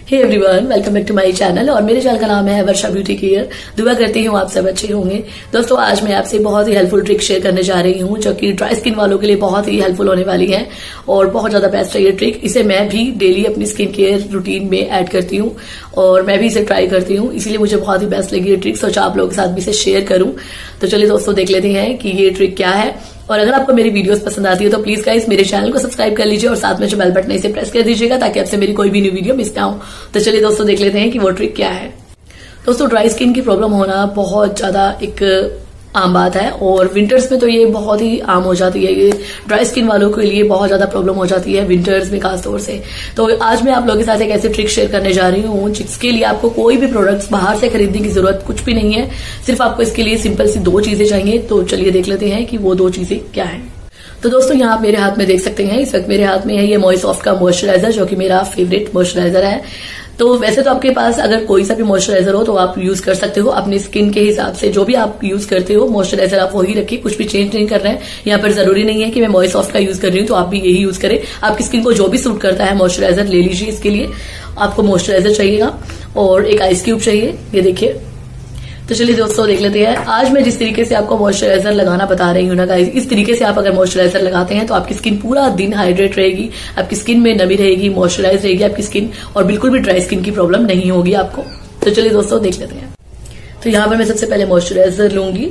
Hey everyone, welcome back to my channel. और मेरे channel का नाम है वर्षा ब्यूटी केयर। दुआ करती हूँ आप सब अच्छे होंगे। दोस्तों, आज मैं आपसे बहुत ही हेल्पफुल ट्रिक शेयर करने जा रही हूँ जो कि ड्राई स्किन वालों के लिए बहुत ही हेल्पफुल होने वाली है और बहुत ज्यादा बेस्ट है ये ट्रिक। इसे मैं भी डेली अपनी स्किन केयर रूटीन में ऐड करती हूँ और मैं भी इसे ट्राई करती हूँ, इसीलिए मुझे बहुत ही बेस्ट लगी ये ट्रिक। सोचा आप लोगों के साथ भी इसे शेयर करूं। तो चलिए दोस्तों, देख लेते हैं कि ये ट्रिक क्या है। और अगर आपको मेरी वीडियोस पसंद आती है तो प्लीज गाइस मेरे चैनल को सब्सक्राइब कर लीजिए और साथ में जो बेल बटन है इसे प्रेस कर दीजिएगा ताकि आपसे मेरी कोई भी न्यू वीडियो मिस ना हो। तो चलिए दोस्तों, देख लेते हैं कि वो ट्रिक क्या है। दोस्तों, ड्राई स्किन की प्रॉब्लम होना बहुत ज्यादा एक आम बात है और विंटर्स में तो ये बहुत ही आम हो जाती है। ये ड्राई स्किन वालों के लिए बहुत ज्यादा प्रॉब्लम हो जाती है विंटर्स में खासतौर से। तो आज मैं आप लोगों के साथ एक ऐसी ट्रिक शेयर करने जा रही हूँ जिसके लिए आपको कोई भी प्रोडक्ट्स बाहर से खरीदने की जरूरत कुछ भी नहीं है। सिर्फ आपको इसके लिए सिंपल सी 2 चीजें चाहिए। तो चलिए देख लेते हैं कि वो 2 चीजें क्या है। तो दोस्तों, यहाँ आप मेरे हाथ में देख सकते हैं, इस वक्त मेरे हाथ में है ये मॉइसॉफ्ट का मॉइस्चराइजर जो कि मेरा फेवरेट मॉइस्चराइजर है। तो वैसे तो आपके पास अगर कोई सा भी मॉइस्चराइजर हो तो आप यूज कर सकते हो अपनी स्किन के हिसाब से। जो भी आप यूज करते हो मॉइस्चराइजर आप वही रखिए, कुछ भी चेंज नहीं कर रहे हैं। यहाँ पर जरूरी नहीं है कि मैं मॉइसॉफ्ट का यूज कर रही हूँ तो आप भी यही यूज करें। आपकी स्किन को जो भी सूट करता है मॉइस्चराइजर ले लीजिए। इसके लिए आपको मॉइस्चराइजर चाहिएगा और एक आइस क्यूब चाहिए, ये देखिए। तो चलिए दोस्तों, देख लेते हैं। आज मैं जिस तरीके से आपको मॉइस्चराइजर लगाना बता रही हूँ ना गाइस, इस तरीके से आप अगर मॉइस्चराइजर लगाते हैं तो आपकी स्किन पूरा दिन हाइड्रेट रहेगी, आपकी स्किन में नमी रहेगी, मॉइस्चराइज रहेगी आपकी स्किन और बिल्कुल भी ड्राई स्किन की प्रॉब्लम नहीं होगी आपको। तो चलिए दोस्तों, देख लेते हैं। तो यहाँ पर मैं सबसे पहले मॉइस्चराइजर लूंगी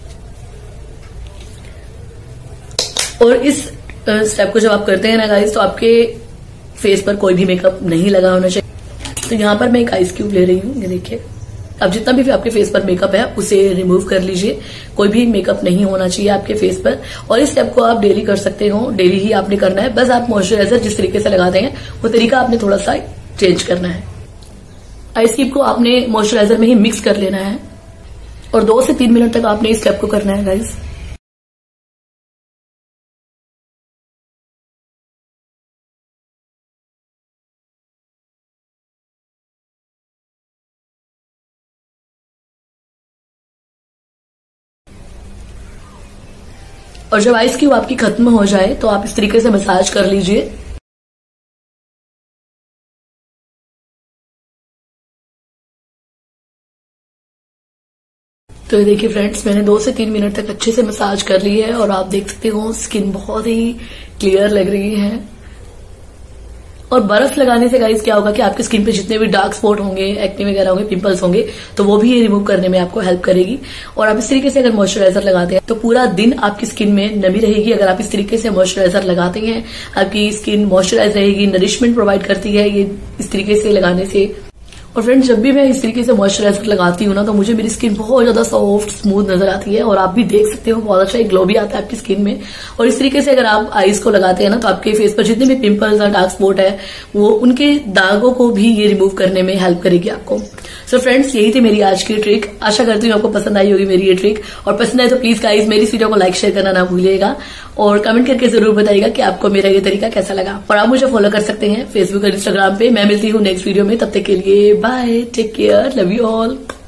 और इस स्टेप को जब आप करते हैं ना गाइस तो आपके फेस पर कोई भी मेकअप नहीं लगा होना चाहिए। तो यहाँ पर मैं एक आइस क्यूब ले रही हूँ, ये देखिए। अब जितना भी आपके फेस पर मेकअप है उसे रिमूव कर लीजिए। कोई भी मेकअप नहीं होना चाहिए आपके फेस पर। और इस स्टेप को आप डेली कर सकते हो, डेली ही आपने करना है। बस आप मॉइस्चराइजर जिस तरीके से लगाते हैं वो तरीका आपने थोड़ा सा चेंज करना है। आइस क्यूब को आपने मॉइस्चराइजर में ही मिक्स कर लेना है और 2 से 3 मिनट तक आपने इस स्टेप को करना है गाइस। और जब आइस क्यूब आपकी खत्म हो जाए तो आप इस तरीके से मसाज कर लीजिए। तो ये देखिए फ्रेंड्स, मैंने 2 से 3 मिनट तक अच्छे से मसाज कर ली है और आप देख सकते हो स्किन बहुत ही क्लियर लग रही है। और बर्फ लगाने से गाइस क्या होगा कि आपकी स्किन पे जितने भी डार्क स्पॉट होंगे, एक्ने वगैरह होंगे, पिंपल्स होंगे, तो वो भी ये रिमूव करने में आपको हेल्प करेगी। और आप इस तरीके से अगर मॉइस्चराइजर लगाते हैं तो पूरा दिन आपकी स्किन में नमी रहेगी। अगर आप इस तरीके से मॉइस्चराइजर लगाते हैं आपकी स्किन मॉइस्चराइज रहेगी, नरिशमेंट प्रोवाइड करती है ये इस तरीके से लगाने से। और फ्रेंड्स, जब भी मैं इस तरीके से मॉइस्चराइजर लगाती हूँ ना तो मुझे मेरी स्किन बहुत ज्यादा सॉफ्ट स्मूथ नजर आती है और आप भी देख सकते हो बहुत अच्छा एक ग्लो भी आता है आपकी स्किन में। और इस तरीके से अगर आप आईज को लगाते हैं ना तो आपके फेस पर जितने भी पिंपल्स और डार्क स्पॉट है वो उनके दागों को भी ये रिमूव करने में हेल्प करेगी आपको। सो फ्रेंड्स, यही थी मेरी आज की ट्रिक। आशा करती हूँ आपको पसंद आई होगी मेरी ये ट्रिक। और पसंद आए तो प्लीज गाइस मेरी इस वीडियो को लाइक शेयर करना ना भूलिएगा और कमेंट करके जरूर बताइएगा कि आपको मेरा ये तरीका कैसा लगा। और आप मुझे फॉलो कर सकते हैं फेसबुक और इंस्टाग्राम पे। मैं मिलती हूँ नेक्स्ट वीडियो में, तब तक के लिए bye, take care, love you all.